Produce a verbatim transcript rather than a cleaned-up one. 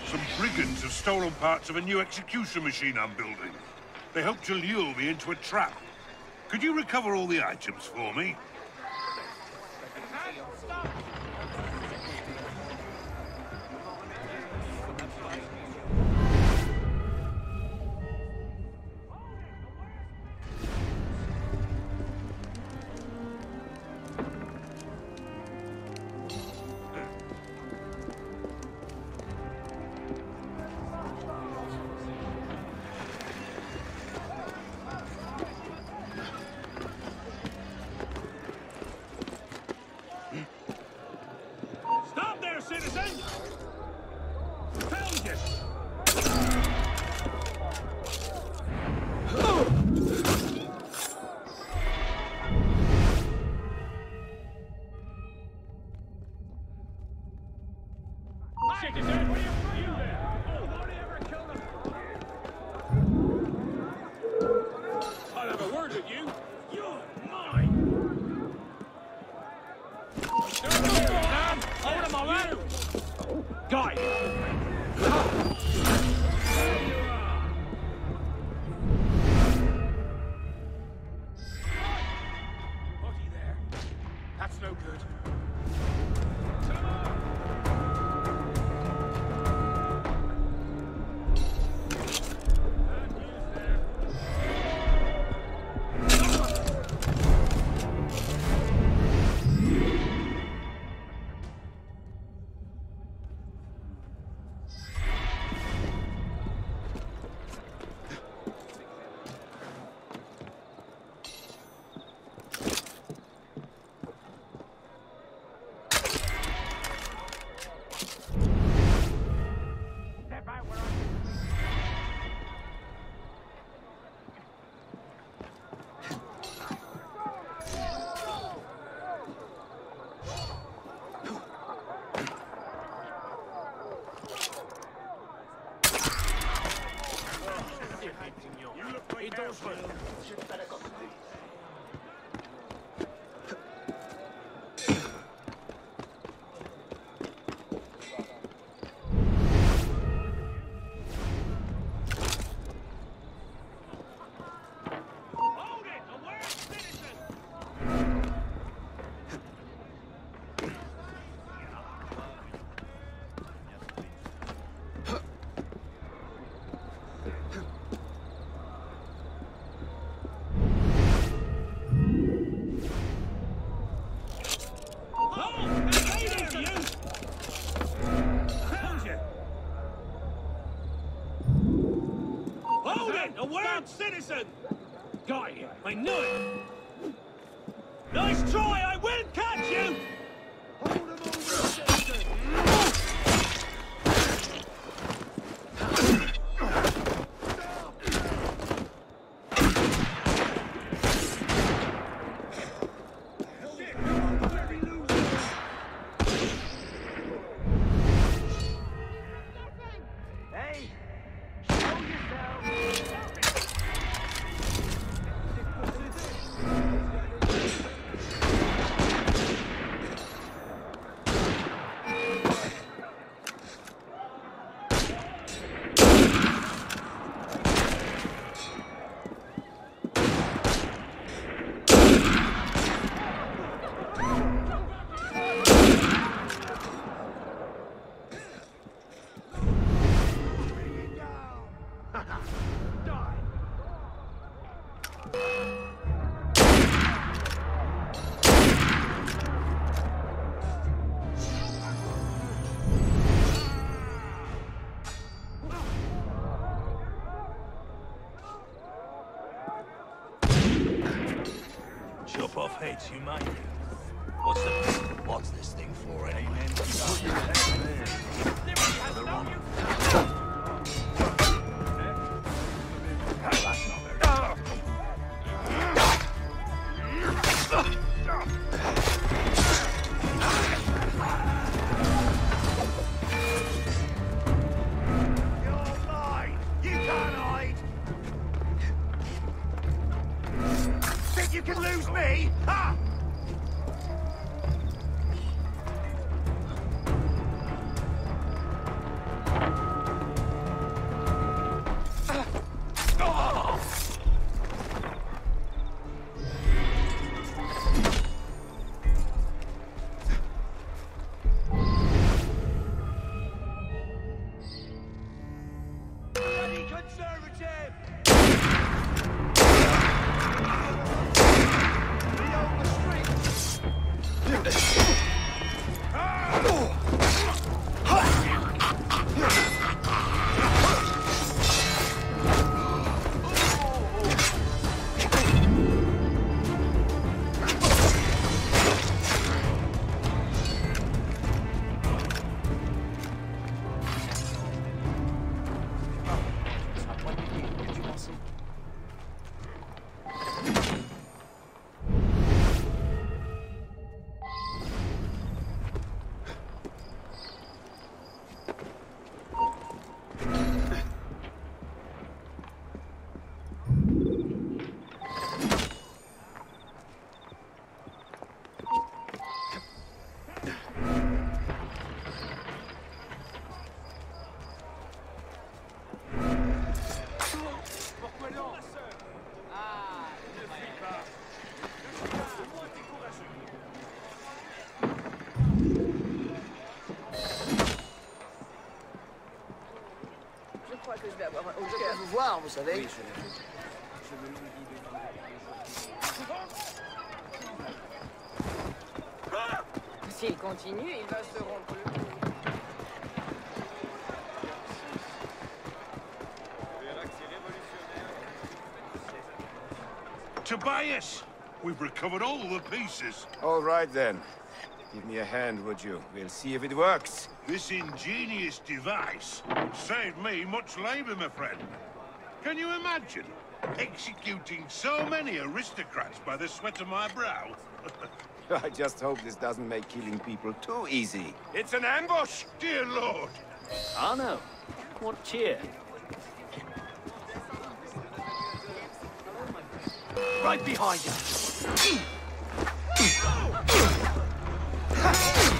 Some brigands have stolen parts of a new execution machine I'm building. They hope to lure me into a trap. Could you recover all the items for me? Citizen! Found you! Citizen, what are you doing there? Oh, won't he ever kill them? I'll have a word with you. You're mine! Hold him, all right? Guy! Body there. That's no good. It does well. A word, citizen! Got you. I knew it. Nice try. I will catch you. Hold him over, citizen. Hey, show yourself. Chop off heads, you might. What's the what's this thing for anyway? Put your head there. The wrong. That's not very You're mine. You can't hide. Think you can lose me? Ha! voir, vous savez. Oui, je l'ai vu. Je me languis de... S'il continue, il va se rompre le cou. Tobias, we've recovered all the pieces. All right, then. Give me a hand, would you? We'll see if it works. This ingenious device saved me much labor, my friend. Can you imagine executing so many aristocrats by the sweat of my brow? I just hope this doesn't make killing people too easy. It's an ambush! Dear Lord! I know. What cheer? Right behind you.